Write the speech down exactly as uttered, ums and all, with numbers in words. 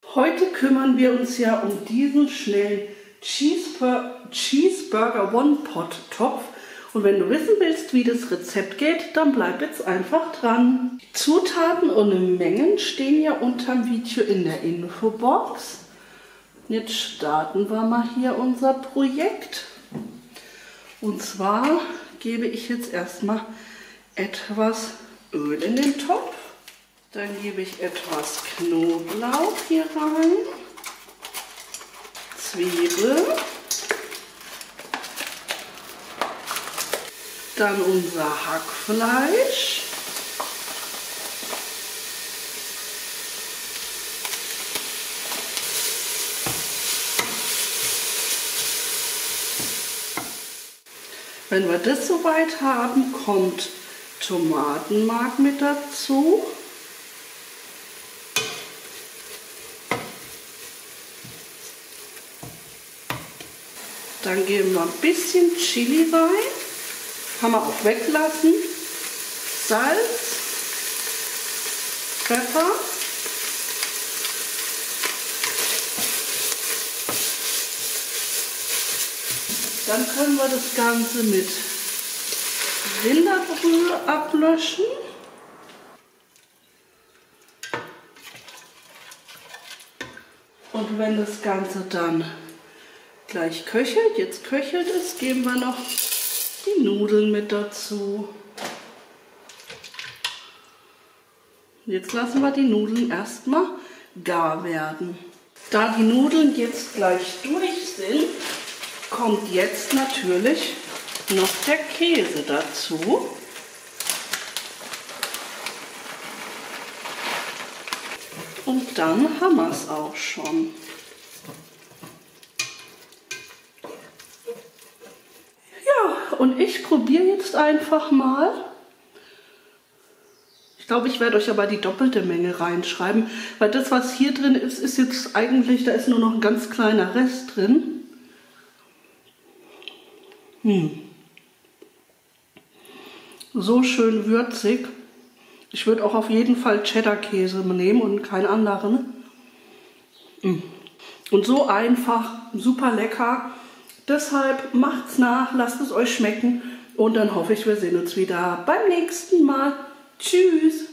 Heute kümmern wir uns ja um diesen schnellen Cheeseburger, Cheeseburger One-Pot-Topf. Und wenn du wissen willst, wie das Rezept geht, dann bleib jetzt einfach dran. Die Zutaten und Mengen stehen ja unterm Video in der Infobox. Jetzt starten wir mal hier unser Projekt. Und zwar gebe ich jetzt erstmal etwas Öl in den Topf. Dann gebe ich etwas Knoblauch hier rein, Zwiebel, dann unser Hackfleisch, wenn wir das soweit haben, kommt Tomatenmark mit dazu. Dann geben wir ein bisschen Chili rein, kann man auch weglassen, Salz, Pfeffer, dann können wir das Ganze mit Rinderbrühe ablöschen. Und wenn das Ganze dann gleich köchelt, jetzt köchelt es, geben wir noch die Nudeln mit dazu. Jetzt lassen wir die Nudeln erstmal gar werden. Da die Nudeln jetzt gleich durch sind, kommt jetzt natürlich noch der Käse dazu. Und dann haben wir es auch schon. Und ich probiere jetzt einfach mal. Ich glaube, ich werde euch aber die doppelte Menge reinschreiben, weil das, was hier drin ist, ist jetzt eigentlich, da ist nur noch ein ganz kleiner Rest drin. Hm. So schön würzig. Ich würde auch auf jeden Fall Cheddar-Käse nehmen und keinen anderen. Hm. Und so einfach, super lecker. Deshalb macht's nach, lasst es euch schmecken und dann hoffe ich, wir sehen uns wieder beim nächsten Mal. Tschüss!